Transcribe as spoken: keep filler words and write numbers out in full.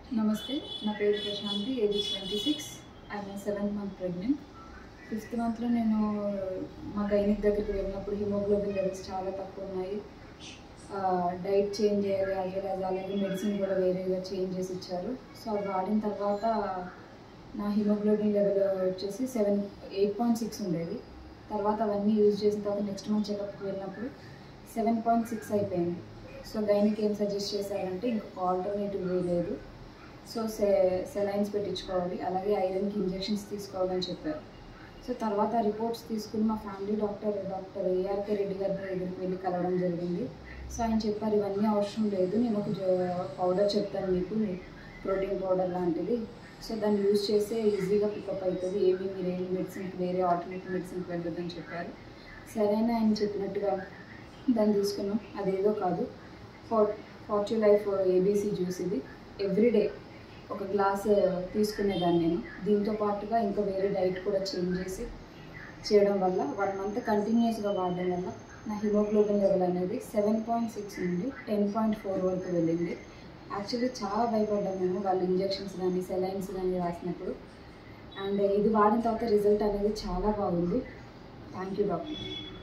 నమస్తే, నా పేరు Prashanthi, age twenty six. I'm seventh month pregnant. Fifth మంత్లో నేను మా గైనిక్ దగ్గరికి వెళ్ళినప్పుడు హిమోగ్లోబిన్ లెవెల్స్ చాలా తక్కువ ఉన్నాయి. డైట్ చేంజ్ చేయాలి, యాజ్ వెల్ యాజ్ అలాగే మెడిసిన్ కూడా వేరేగా చేంజ్ చేసి ఇచ్చారు. సో అది వాడిన తర్వాత నా హిమోగ్లోబిన్ లెవెల్ వచ్చేసి సెవెన్ ఎయిట్ పాయింట్ సిక్స్ ఉండేది. తర్వాత అవన్నీ యూజ్ చేసిన తర్వాత నెక్స్ట్ మంత్ చెకప్కి వెళ్ళినప్పుడు సెవెన్ పాయింట్ సిక్స్ అయిపోయింది. సో గైనిక్ ఏం సజెస్ట్ చేశారంటే ఇంకొక ఆల్టర్నేటివ్ వే లేదు, సో సె సెలైన్స్ పెట్టించుకోవాలి, అలాగే ఐరన్కి ఇంజెక్షన్స్ తీసుకోవాలని చెప్పారు. సో తర్వాత రిపోర్ట్స్ తీసుకుని మా family doctor doctor ARK Reddy గారి దగ్గరికి వెళ్ళి కలవడం జరిగింది. సో ఆయన చెప్పారు, ఇవన్నీ అవసరం లేదు, నేను ఒక పౌడర్ చెప్తాను మీకు, ప్రోటీన్ పౌడర్ లాంటిది. సో దాన్ని యూజ్ చేస్తే ఈజీగా పికప్ అవుతుంది, ఏమీ మీరు ఏమి మెడిసిన్కి వేరే ఆల్టర్నేటివ్ మెడిసిన్కి వెళ్ళొద్దని చెప్పారు. సరైన ఆయన చెప్పినట్టుగా దాన్ని తీసుకున్నాం. అదేదో కాదు, ఫార్ ఫార్చ్యూ లైఫ్ ఏబీసీ జ్యూస్ ఇది ఎవ్రీడే ఒక గ్లాస్ తీసుకునేదాన్ని నేను. దీంతో పాటుగా ఇంకా వేరే డైట్ కూడా చేంజ్ చేసి చేయడం వల్ల వన్ మంత్ కంటిన్యూస్గా వాడడం వల్ల నా హిమోగ్లోబిన్ లెవెల్ అనేది సెవెన్ పాయింట్ సిక్స్ నుండి టెన్ పాయింట్ ఫోర్ వరకు వెళ్ళింది. యాక్చువల్లీ చాలా భయపడ్డాను మేము, వాళ్ళు ఇంజెక్షన్స్ కానీ సెలైన్స్ కానీ రాసినప్పుడు. అండ్ ఇది వాడిన తర్వాత రిజల్ట్ అనేది చాలా బాగుంది. Thank you doctor.